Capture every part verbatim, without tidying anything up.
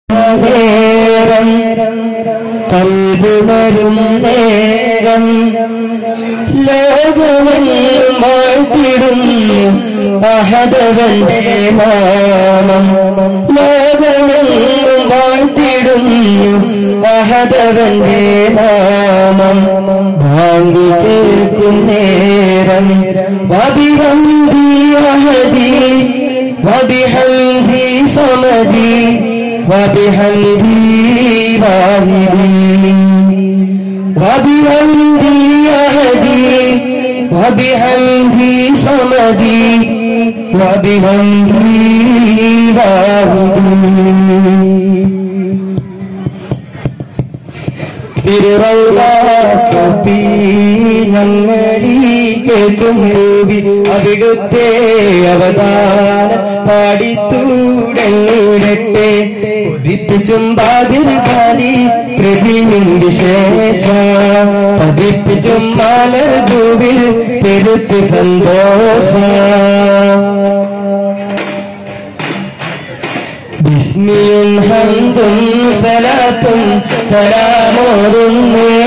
നേരം കൽബുണരും നേരം ലോകമെങ്ങും വാഴ്ത്തിടുന്നു അഹദവന്റെ നാമം. ലോകമെങ്ങും വാഴ്ത്തിടുന്നു അഹദവന്റെ നാമം. ബാങ്ക് കേൾക്കും നേരം വബിഹംദി അഹദി വബിഹംദി സമദി വബിഹംദി വാഹിദി വബിഹംദി അഹദി വബിഹംദി സമദി വബിഹംദി വാഹിദി. തിരുവള്ളി ഞങ്ങളീ കേട്ടും മൂവി അവിടുത്തെ അവതാരം പാടിത്തൂടങ്ങിടട്ടെ. പതിപ്പിച്ചും ബാതിർകാലി പ്രതിനിന്റെ ശേഷം പതിപ്പിച്ചും മാലഭൂവിൽ പെരുത്ത് സന്തോഷം. ബിസ്മിയും ഹംദും സലാത്തും സലാമോതുന്നേ.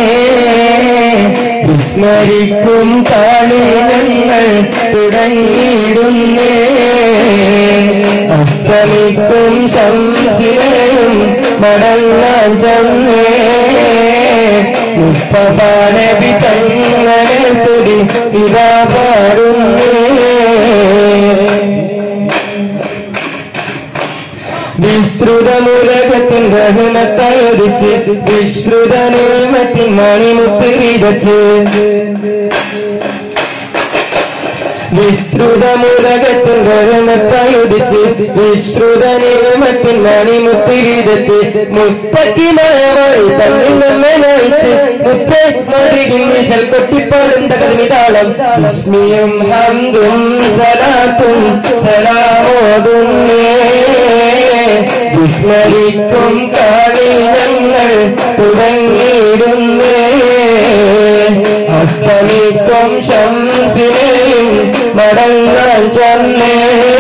വിസ്മരിക്കും താളിനങ്ങൾ തുടങ്ങിയിടുന്നേ. അസ്തമിക്കും ശംസിനെയും മടങ്ങാൻ ചെന്നേ. മുസ്തഫ നബി തങ്ങളെ സ്തുതി ഇതാ പാടുന്നേ. വിസ്തൃതമുലകത്തിൻ റഹ്മത്തയോദിച്ച് വിശ്രുത നിയമത്തിൻ മണിമുത്ത് വിതച്ച്. വിസ്തൃതമുലകത്തിൻ റഹ്മത്തയോദിച്ച് വിശ്രുത നിയമത്തിൻ മണിമുത്ത് വിതച്ച്. മുസ്തഖിമായി തന്നിൽ നമ്മെ നയിച്ച് മുത്തേ മറികിൻ വിശൽ കൊട്ടിപ്പാടും തകർമിതാളം. ബിസ്മിയും ഹംദും സലാത്തും സലാമോതുന്നേ. വിസ്മരിക്കും കാളിനങ്ങൾ തുടങ്ങിയിടുന്നേ. അസ്തമിക്കും ശംസിനെയും മടങ്ങാൻ ചെന്നേ.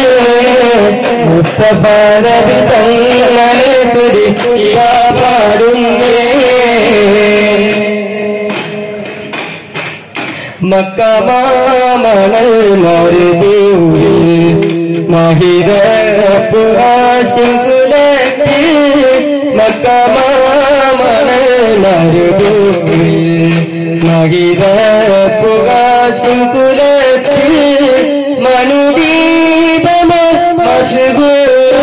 മുസ്തഫ നബി തങ്ങളെ സ്തുതി ഇതാ പാടുന്നേ. മക്ക മാമണൽ മരുഭൂമിൽ മഹിദപ്പ് ആശികുലത്തിൽ. മക്ക മാമണൽ മരുഭൂമിൽ മഹിദപ്പ് ആശികുലത്തിൽ. മനുദീപമ മശ്ഗൂർ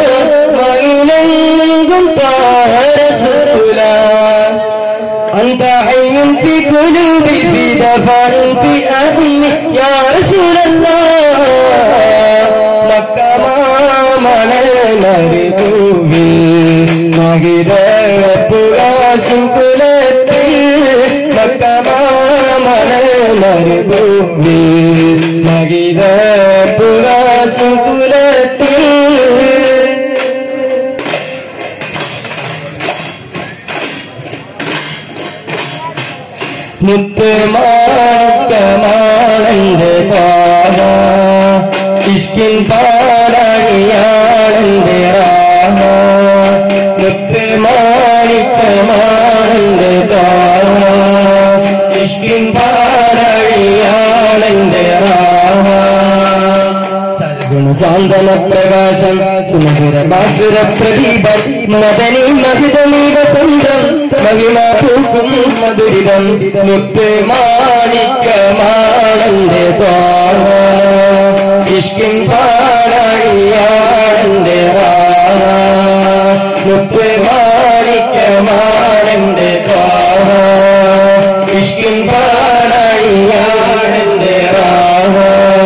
മൈലങ്കും താരസുല. أنت حي في قلوبي في دفع في أهلي يا رسول الله. مكة മാമണൽ മരുഭൂമിൽ മഹിദപ്പ് ആശികുലത്തിൽ. മക്ക മാമണൽ മരുഭൂമിൽ മഹിദപ്പ് ആശികുലത്തിൽ. മുത്തുമാണിക്കമാണെന്റെ താര ഇഷ്കിൻ പാലണിയാണെന്റെ രാമ. മുത്തുമാണിക്കമാണെന്റെ താര ഇഷ്കിൻ പാലണിയാണെന്റെ രാമ. സാന്തന പ്രകാശം സുമധുര ബാസുര പ്രദീപം മദനി മഹിതമീ വസന്തം മഹിമ പൂക്കും മധുരിതം. മുത്ത് മാണിക്കമാണെന്റെ ത്വാഹ ഇഷ്കിൻ പാലണിയാണെന്റെ രാമ. മുത്ത് മാണിക്കമാണെന്റെ ത്വാഹ ഇഷ്കിൻ പാലണിയാണെന്റെ രാമ.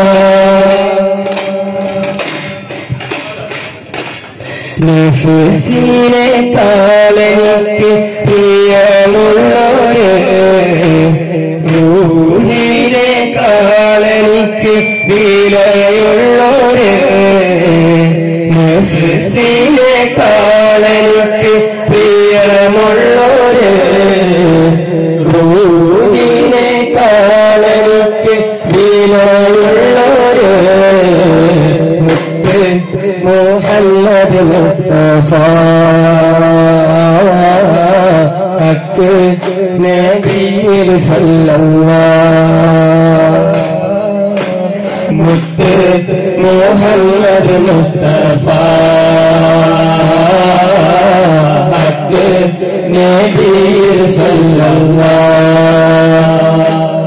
നഫ്സിനെ കാലെനിക്ക് പ്രിയമുള്ളോര് റൂഹിനെ കാലെനിക്ക് വിലയുള്ളോര്. നഫ്സിനെ കാലെനിക്ക് പ്രിയമുള്ളോര് റൂഹിനെ കാലെനിക്ക് വിലയുള്ളോര്. മുത്ത് മുഹമ്മദ് മുസ്തഫ ഹക്ക് നബിയിൽ സല്ലല്ലാഹ് മുത്ത് മുഹമ്മദ് മുസ്തഫ ഹക്ക് നബിയിൽ സല്ലല്ലാഹ്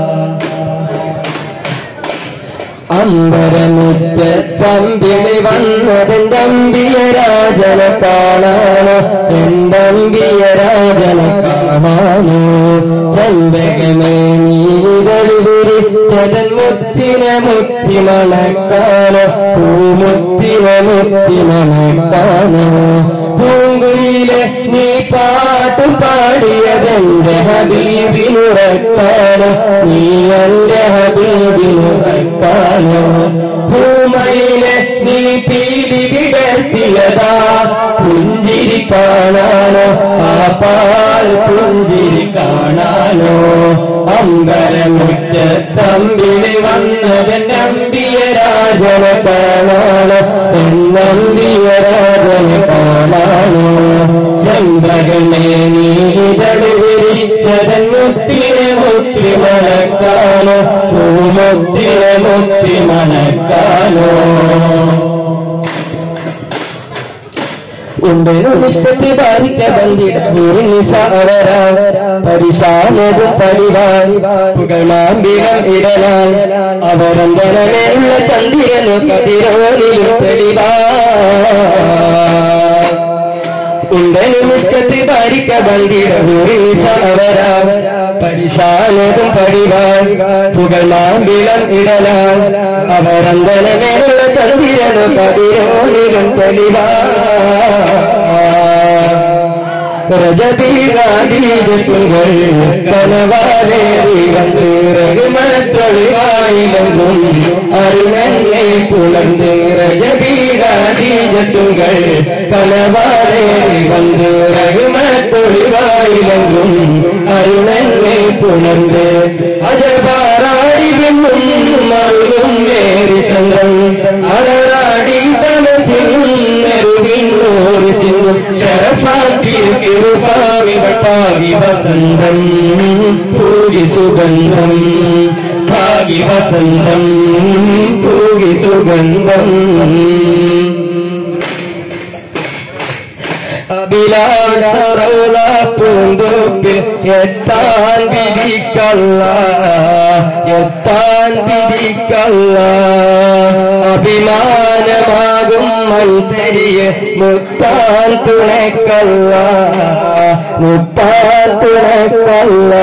അമ്പരമുറ്റത്തമ്പിളി വന്നതെന്റെ അമ്പിയ രാജനെ കാണാനോ എന്റെ അമ്പിയ രാജനെ കാണാനോ ചെമ്പകമേ നീകളിൽ വിരിച്ചതൻ മുത്തിനെ മുത്തി മണക്കാനോ പൂമുത്തിനെ മുത്തി മണക്കാനോ പൂങ്കുയിലെ നീ പാട്ട് പാടിയതെന്റെ ഹബീബിനുറക്കാനോ നീ എന്റെ ഹബീബിനുറക്കാനോ ഭൂമയിലെ നീ പീലി വിടർത്തിയതാ പുഞ്ചിരി കാണാനോ ആ പാൽ പുഞ്ചിരി കാണാനോ അമ്പരമുറ്റത്തമ്പിളി വന്നതെന്റെ അമ്പിയ രാജനെ കാണാനോ എന്നമ്പിയ രാജനെ കാണാനോ ചന്ദ്രകനെ നീതളി വിരിച്ചതൻ മുത്തിനെ മുത്തി മണക്കാനോ പൂമുത്തിനെ മുത്തി മണക്കാനോ ഉണ്ടൊരു നിഷ്പത്തി ബാധിക്ക ബന്ധിടൂരിനിസാവരാ പരിശാലതും പരിവാൻ പുകമാമ്പികം ഇടലാൻ അവരന്തനമേലുള്ള ചന്ദ്രനു കതിരോനിലും തെളിവാ ഉണ്ടൊരു നിഷ്പത്തി ബാധിക്ക ബന്ധിടൂരിനിസാവരാ പരിശാലതും പരിവാൻ പുകമാമ്പികം ഇടലാൻ അവരന്തനമേലുള്ള ചന്ദ്രനു കതിരോനിലും തെളിവാ രജതീകാതീജത്തുകൾ കനവാലേറി വന്ന് രഘുമത്തൊളിവായിലെങ്കും അരുണനെ പുലർന്ന് രജതീകാതീജത്തുകൾ കനവാലേറി വന്ന് രഘുമത്തൊളിവായിലെങ്കും അരുണനെ പുലർന്ന് അജപാറാടി വിണ്ണും മറുകും വേറി ചന്ദ്രൻ അടരാടി തമസിലും നെരുവിന്നൂർ ചിന്നും ശരഫാക്കി ഭാഗി വസന്തം പൂകി സുഗന്ധം ഭാഗി വസന്തം പൂകി സുഗന്ധം അഭിലാഷറൗള പൂന്തോപ്പിൽ എത്താൻ വിധിക്കല്ല എത്താൻ വിധിക്കല്ല അഭിമാനമാകും മൽത്തരിയെ മുത്താൻ തുണക്കല്ല മുത്താൻ തുണക്കല്ല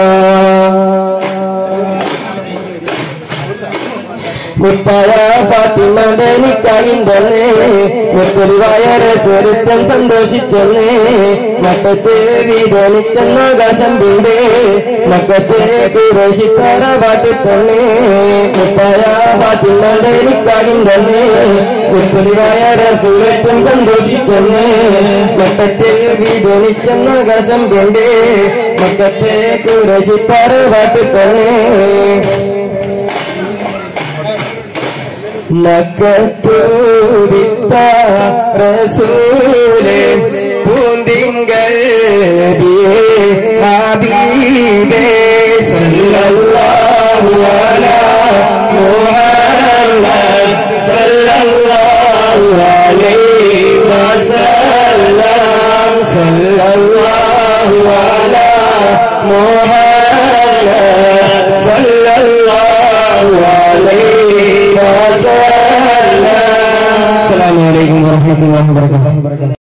മുത്തായ ഫാത്തിമദനിക്കായിന്തല്ലേ മുത്തലിവായ രസൊരുത്തം സന്തോഷിച്ചല്ലേ മക്കത്തെ വിധനിച്ചെന്നാകാശം വീടേ മക്കത്തെ കുറശിത്താര പാട്ടിട്ടല്ലേ മുത്തായ ഫാത്തിമദനിക്കായിന്തല്ലേ മുത്തലിവായ രസൊരുത്തം സന്തോഷിച്ചല്ലേ മക്കത്തെ വിധനിച്ചെന്നാകാശം വീടേ മക്കത്തെ കുറശിത്താര പാട്ടിട്ടല്ലേ മക്കത്തൂരിത്ത റസൂലേ പൂന്തിങ്കൾ ഹബീബേ സല്ലല്ലാഹു അലാ മുഹമ്മദ് സല്ലല്ലാഹു അലൈഹി വസല്ലം സല്ലല്ലാഹു അലാ മുഹമ്മദ് സല്ലല്ലാഹു അലൈഹി السلام عليكم ورحمة الله وبركاته.